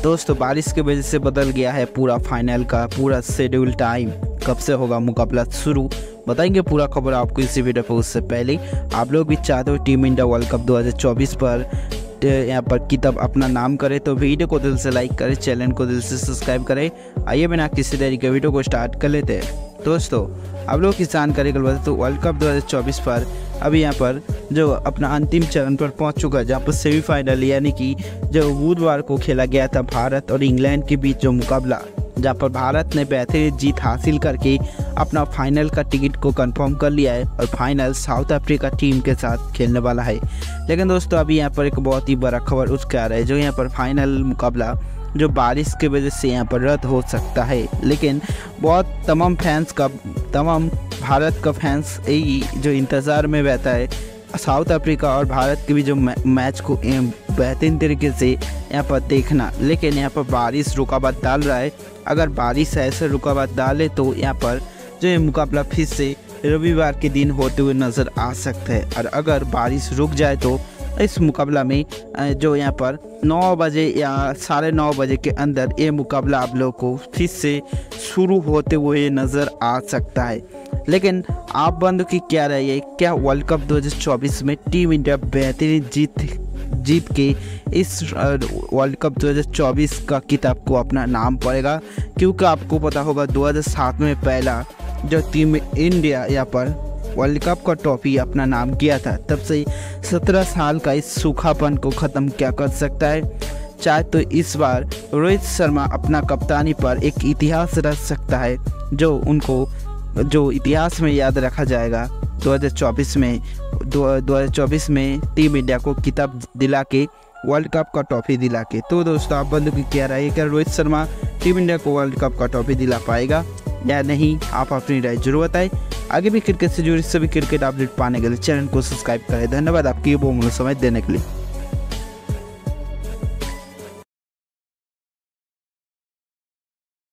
दोस्तों बारिश की वजह से बदल गया है पूरा फाइनल का पूरा शेड्यूल टाइम। कब से होगा मुकाबला शुरू बताएंगे पूरा खबर आपको इसी वीडियो पर। उससे पहले आप लोग भी चाहते हो टीम इंडिया वर्ल्ड कप 2024 पर यहाँ पर की तब अपना नाम करें तो वीडियो को दिल से लाइक करें, चैनल को दिल से सब्सक्राइब करें। आइए बिना किसी देरी के वीडियो को स्टार्ट कर लेते हैं। दोस्तों आप लोग की जानकारी कर बता तो वर्ल्ड कप 2024 पर अभी यहाँ पर जो अपना अंतिम चरण पर पहुंच चुका है, जहाँ पर सेमीफाइनल यानी कि जो बुधवार को खेला गया था भारत और इंग्लैंड के बीच जो मुकाबला, जहाँ पर भारत ने बेहतरीन जीत हासिल करके अपना फाइनल का टिकट को कंफर्म कर लिया है और फाइनल साउथ अफ्रीका टीम के साथ खेलने वाला है। लेकिन दोस्तों अभी यहाँ पर एक बहुत ही बड़ा खबर उठ के आ रहा है, जो यहाँ पर फाइनल मुकाबला जो बारिश की वजह से यहाँ पर रद्द हो सकता है। लेकिन बहुत तमाम भारत का फैंस यही जो इंतज़ार में रहता है साउथ अफ्रीका और भारत के भी जो मैच को बेहतरीन तरीके से यहाँ पर देखना। लेकिन यहाँ पर बारिश रुकावट डाल रहा है। अगर बारिश ऐसे रुकावट डाले तो यहाँ पर जो ये मुकाबला फिर से रविवार के दिन होते हुए नज़र आ सकता है। और अगर बारिश रुक जाए तो इस मुकाबला में जो यहाँ पर 9 बजे या 9:30 बजे के अंदर ये मुकाबला आप लोग को फिर से शुरू होते हुए नज़र आ सकता है। लेकिन आप बंद की क्या राय है, क्या वर्ल्ड कप 2024 में टीम इंडिया बेहतरीन जीत के इस वर्ल्ड कप 2024 का किताब को अपना नाम पड़ेगा? क्योंकि आपको पता होगा 2007 में पहला जो टीम इंडिया यहाँ पर वर्ल्ड कप का ट्रॉफी अपना नाम किया था, तब से 17 साल का इस सूखापन को ख़त्म क्या कर सकता है। चाहे तो इस बार रोहित शर्मा अपना कप्तानी पर एक इतिहास रच सकता है जो इतिहास में याद रखा जाएगा 2024 में टीम इंडिया को किताब दिला के वर्ल्ड कप का ट्रॉफी दिला के। तो दोस्तों आप बंदों की क्या राय है, क्या रोहित शर्मा टीम इंडिया को वर्ल्ड कप का ट्रॉफी दिला पाएगा या नहीं? आप अपनी राय जरूर बताएं। आगे भी क्रिकेट से जुड़ी सभी क्रिकेट अपडेट पाने के लिए चैनल को सब्सक्राइब करें। धन्यवाद आपकी ये बहुमूल्य समय देने के लिए।